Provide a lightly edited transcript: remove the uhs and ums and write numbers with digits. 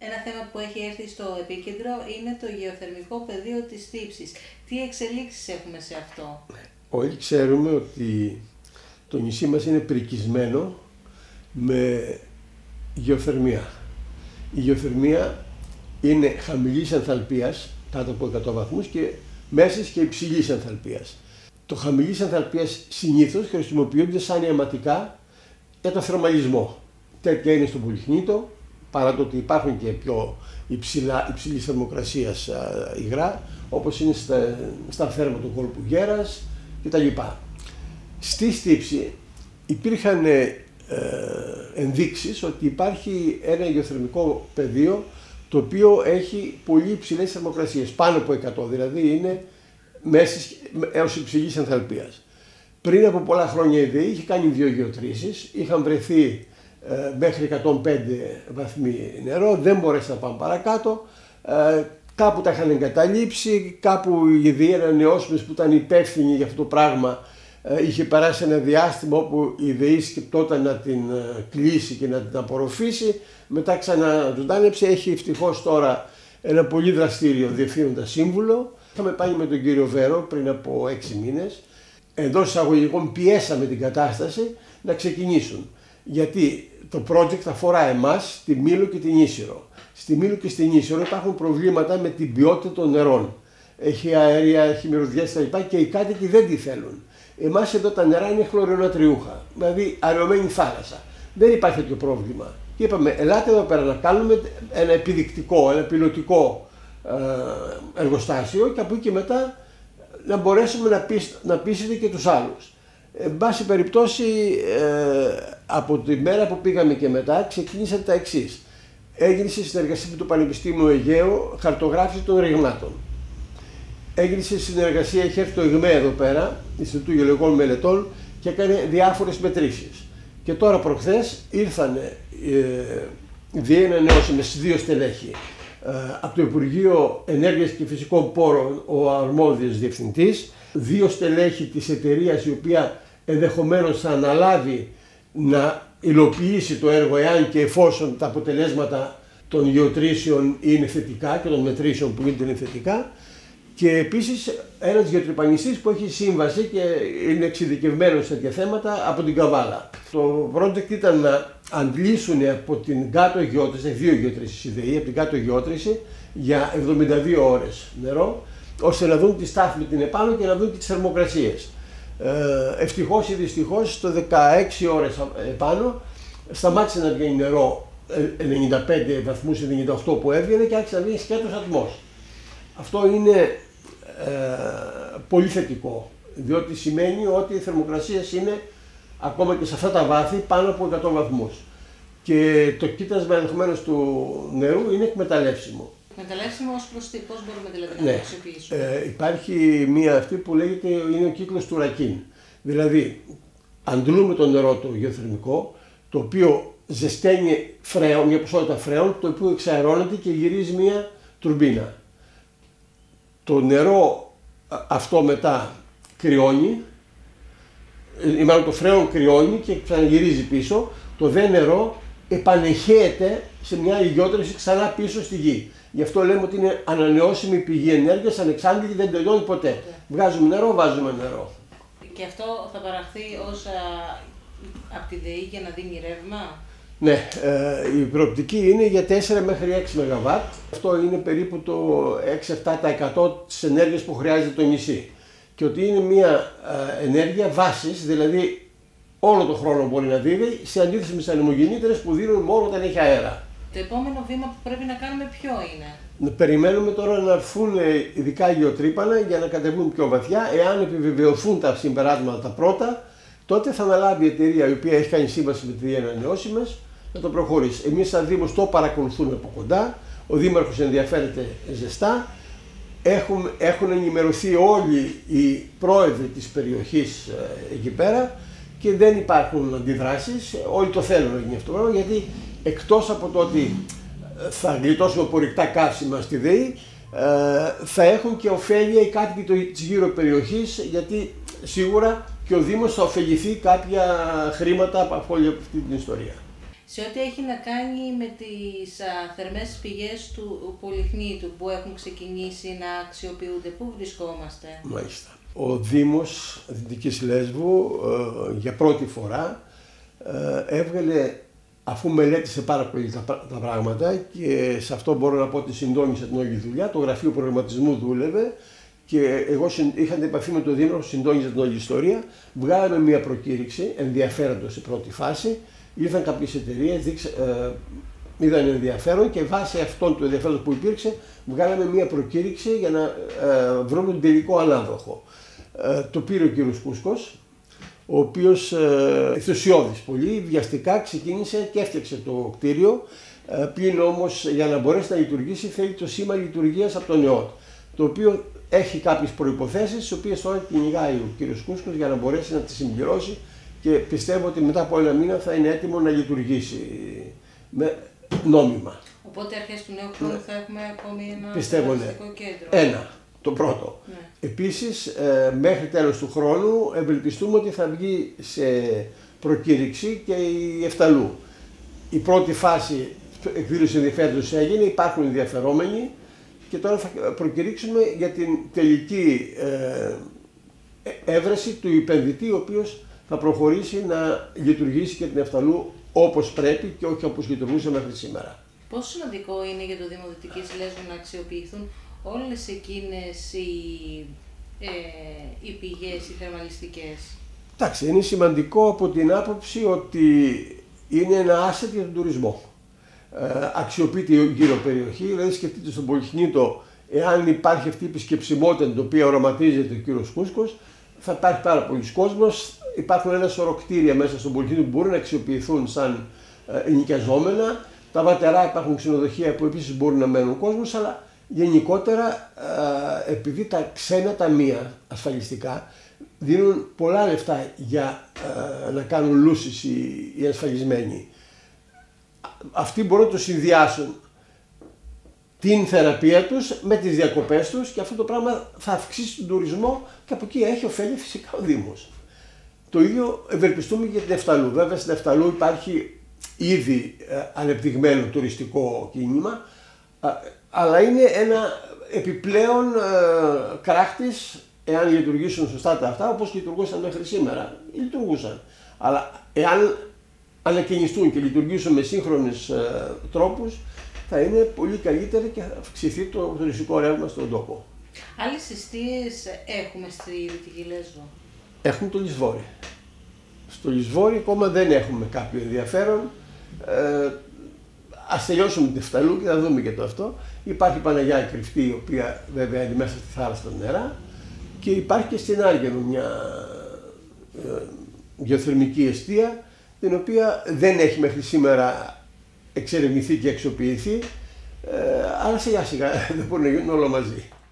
Ένα θέμα που έχει έρθει στο επίκεντρο είναι το γεωθερμικό πεδίο της Θήψης. Τι εξελίξεις έχουμε σε αυτό? Όλοι ξέρουμε ότι το νησί μας είναι πρικισμένο με γεωθερμία. Η γεωθερμία είναι χαμηλής ενθαλπίας, κάτω από 100 βαθμούς, και μέσης και υψηλής ενθαλπίας. Το χαμηλής ενθαλπίας συνήθως χρησιμοποιούνται σαν αιματικά για τον θερμαλισμό. Τέτοια είναι στο Πολυχνήτο, παρά το ότι υπάρχουν και πιο υψηλής θερμοκρασίας υγρά, όπως είναι στα θέρμα του κόλπου Γέρας κτλ. Στη Θήψη υπήρχαν ενδείξεις ότι υπάρχει ένα γεωθερμικό πεδίο το οποίο έχει πολύ υψηλές θερμοκρασίες, πάνω από 100, δηλαδή είναι μέσης έως υψηλής ενθαλπίας. Πριν από πολλά χρόνια η ΔΕΗ είχε κάνει 2 γεωτρήσεις, είχαν βρεθεί μέχρι 105 βαθμοί νερό, δεν μπορέσαν να πάνε παρακάτω, κάπου τα είχαν εγκαταλείψει, κάπου η ΔΕΗ Ανανεώσιμες που ήταν υπεύθυνη για αυτό το πράγμα είχε περάσει ένα διάστημα όπου η ΔΕΗ σκεπτόταν να την κλείσει και να την απορροφήσει, μετά ξαναζωντάνεψε. Έχει ευτυχώς τώρα ένα πολύ δραστήριο διευθύνοντα σύμβουλο. Είχαμε πάει με τον κύριο Βέρο πριν από 6 μήνες. Εντός εισαγωγικών πιέσαμε την κατάσταση να ξεκινήσουν. Γιατί το project αφορά εμάς, τη Μήλο και την Ίσυρο. Στη Μήλο και στην Ίσυρο υπάρχουν προβλήματα με την ποιότητα των νερών. Έχει αέρια, έχει μυρωδιές κτλ. Και οι κάτοικοι δεν τη θέλουν. Εμάς εδώ τα νερά είναι χλωρινοτριούχα, δηλαδή αραιωμένη θάλασσα. Δεν υπάρχει τέτοιο πρόβλημα. Και είπαμε, ελάτε εδώ πέρα να κάνουμε ένα επιδεικτικό, ένα πιλωτικό εργοστάσιο και από εκεί και μετά να μπορέσουμε να πείσετε και τους άλλους. Εν πάση περιπτώσει, από τη μέρα που πήγαμε και μετά ξεκίνησαν τα εξής. Έγινε σε συνεργασία με το Πανεπιστήμιο Αιγαίου χαρτογράφηση των ρηγμάτων. Έγινε σε συνεργασία, είχε έρθει το ΙΓΜΕ εδώ πέρα, Ινστιτούτο Γεωλογικών Μελετών, και έκανε διάφορες μετρήσεις. Και τώρα προχθές ήρθαν ΔΕΗ Ανανεώσιμες 2 στελέχη. Από το Υπουργείο Ενέργειας και Φυσικών Πόρων ο αρμόδιος διευθυντής, 2 στελέχη της εταιρείας η οποία ενδεχομένως θα αναλάβει να υλοποιήσει το έργο εάν και εφόσον τα αποτελέσματα των γεωτρήσεων είναι θετικά και των μετρήσεων που είναι θετικά. Και επίσης ένας γεωτρυπανιστής που έχει σύμβαση και είναι εξειδικευμένος σε τέτοια θέματα από την Καβάλα. Το project ήταν να αντλήσουν από την κάτω γεώτρηση, 2 γεώτρησεις η ΔΕΗ, από την κάτω γεώτρηση για 72 ώρες νερό, ώστε να δουν τη στάθμη την επάνω και να δουν και τις θερμοκρασίες. Ευτυχώς ή δυστυχώς, στο 16 ώρες επάνω σταμάτησε να βγαίνει νερό 95 βαθμούς, 98 που έβγαινε και άρχισε να βγαίνει σκέτος ατμός. Αυτό είναι πολύ θετικό, διότι σημαίνει ότι οι θερμοκρασίες είναι ακόμα και σε αυτά τα βάθη πάνω από 100 βαθμούς. Και το κοίτασμα ενδεχομένως του νερού είναι εκμεταλλεύσιμο. Εκμεταλλεύσιμο ως προς τι, πώς μπορούμε δηλαδή να το αξιοποιήσουμε? Υπάρχει μία αυτή που λέγεται, είναι ο κύκλος του Ρακίν. Δηλαδή, αντλούμε το νερό το γεωθερμικό, το οποίο ζεσταίνει φρέον, μια ποσότητα φρέων, το οποίο εξαερώνεται και γυρίζει μία τουρμπίνα. Το νερό αυτό μετά κρυώνει, ή μάλλον το φρέον κρυώνει και ξαναγυρίζει πίσω. Το δε νερό επανεχέεται σε μια γεώτρηση ξανά πίσω στη γη. Γι' αυτό λέμε ότι είναι ανανεώσιμη πηγή ενέργειας, ανεξάντλητη, δεν τελειώνει ποτέ. Βγάζουμε νερό, βάζουμε νερό. Και αυτό θα παραχθεί ως από τη ΔΕΗ για να δίνει ρεύμα? Ναι, η προοπτική είναι για 4 μέχρι 6 ΜΒ. Αυτό είναι περίπου το 6-7% της ενέργειας που χρειάζεται το νησί. Και ότι είναι μια ενέργεια βάσης, δηλαδή όλο τον χρόνο μπορεί να δίνει, σε αντίθεση με τις ανεμογεννήτρες που δίνουν μόνο όταν έχει αέρα. Το επόμενο βήμα που πρέπει να κάνουμε ποιο είναι? Περιμένουμε τώρα να έρθουν ειδικά γεωτρύπανα για να κατεβούν πιο βαθιά. Εάν επιβεβαιωθούν τα συμπεράσματα τα πρώτα, τότε θα αναλάβει η εταιρεία η οποία έχει κάνει σύμβαση με τη ΔΕΗ Ανανεώσιμες να το προχωρήσει. Εμείς σαν Δήμος το παρακολουθούμε από κοντά, ο Δήμαρχος ενδιαφέρεται ζεστά, έχουν ενημερωθεί όλοι οι πρόεδροι της περιοχής εκεί πέρα και δεν υπάρχουν αντιδράσεις, όλοι το θέλουν να γίνει αυτό το πράγμα, γιατί εκτός από το ότι θα γλιτώσουμε απορρικτά καύσιμα στη ΔΕΗ, θα έχουν και ωφέλεια οι κάτοικοι της γύρω περιοχής, γιατί σίγουρα και ο Δήμος θα ωφεληθεί κάποια χρήματα από όλη αυτή την ιστορία. Σε ό,τι έχει να κάνει με τις θερμές πηγές του Πολυχνήτου που έχουν ξεκινήσει να αξιοποιούνται, πού βρισκόμαστε? Μάλιστα. Ο Δήμος Δυτικής Λέσβου για πρώτη φορά έβγαλε, αφού μελέτησε πάρα πολύ τα πράγματα, και σε αυτό μπορώ να πω ότι συντόνισε την όλη δουλειά, το γραφείο προγραμματισμού δούλευε και εγώ είχα την επαφή με τον Δήμο, συντόνιζε την όλη ιστορία, βγάλαμε μια προκήρυξη ενδιαφέροντος σε πρώτη φάση, ήρθαν κάποιες εταιρείες, είδαν ενδιαφέρον και βάσει αυτόν του ενδιαφέροντος που υπήρξε βγάλαμε μια προκήρυξη για να βρούμε τον τελικό ανάδοχο. Το πήρε ο κύριος Κούσκος, ο οποίος ενθουσιώδης πολύ, βιαστικά ξεκίνησε και έφτιαξε το κτίριο, πλην όμως για να μπορέσει να λειτουργήσει θέλει το σήμα λειτουργίας από τον ΕΟΤ, το οποίο έχει κάποιες προϋποθέσεις, τις οποίες τώρα κυνηγάει ο κύριος Κούσκος για να μπορέσει να τις συμπληρώσει και πιστεύω ότι μετά από ένα μήνα θα είναι έτοιμο να λειτουργήσει νόμιμα. Οπότε αρχές του νέου χρόνου θα έχουμε ακόμη ένα πιστεύω, κέντρο. Ένα, το πρώτο. Ναι. Επίσης, μέχρι τέλος του χρόνου ευελπιστούμε ότι θα βγει σε προκήρυξη και η Εφταλού. Η πρώτη φάση εκδήλωση ενδιαφέροντος έγινε, υπάρχουν ενδιαφερόμενοι και τώρα θα προκηρύξουμε για την τελική έβρεση του επενδυτή, ο οποίος θα προχωρήσει να λειτουργήσει και την Εφταλού όπως πρέπει και όχι όπως λειτουργούσε μέχρι σήμερα. Πόσο σημαντικό είναι για το Δήμο Δυτικής Λέσβου να αξιοποιηθούν όλες εκείνες οι πηγές, οι θερμαλιστικές? Εντάξει, είναι σημαντικό από την άποψη ότι είναι ένα asset για τον τουρισμό. Αξιοποιείται η γύρω περιοχή, δηλαδή σκεφτείτε στον Πολυχνήτο, εάν υπάρχει αυτή η επισκεψιμότητα την οποία οραματίζεται ο κύριος Κούσκος, θα υπάρχει πάρα πολλοί κόσμος. Υπάρχουν ένα σωρό κτίρια μέσα στον Πολυχνήτο που μπορούν να αξιοποιηθούν σαν ενοικιαζόμενα. Τα βατερά υπάρχουν ξενοδοχεία που επίσης μπορούν να μένουν κόσμος, αλλά γενικότερα επειδή τα ξένα ταμεία ασφαλιστικά δίνουν πολλά λεφτά για να κάνουν λούσεις οι ασφαλισμένοι, αυτοί μπορούν να το συνδυάσουν την θεραπεία τους με τις διακοπές τους και αυτό το πράγμα θα αυξήσει τον τουρισμό και από εκεί έχει ωφέλη φυσικά ο Δήμος. Το ίδιο ευελπιστούμε για την Εφταλού. Βέβαια στην Εφταλού υπάρχει ήδη ανεπτυγμένο τουριστικό κίνημα, αλλά είναι ένα επιπλέον κράχτης εάν λειτουργήσουν σωστά τα αυτά όπως λειτουργούσαν μέχρι σήμερα. Λειτουργούσαν. Αλλά εάν ανακαινιστούν και λειτουργήσουν με σύγχρονες τρόπους, θα είναι πολύ καλύτερα και θα αυξηθεί το τουριστικό ρεύμα στον τόπο. Άλλες εστίες έχουμε στη Δυτική Λέσβο? Έχουμε το Λισβόρι. Στο Λισβόρι ακόμα δεν έχουμε κάποιο ενδιαφέρον. Ας τελειώσουμε την Εφταλού και θα δούμε και το αυτό. Υπάρχει η Παναγιά η Κρυφτή, η οποία βέβαια είναι μέσα στη θάλασσα των νερά, και υπάρχει και στην Άργενο μια γεωθερμική εστία, την οποία δεν έχει μέχρι σήμερα εξερευνηθεί και αξιοποιηθεί, αλλά σιγά σιγά δεν μπορεί να γίνουν όλα μαζί.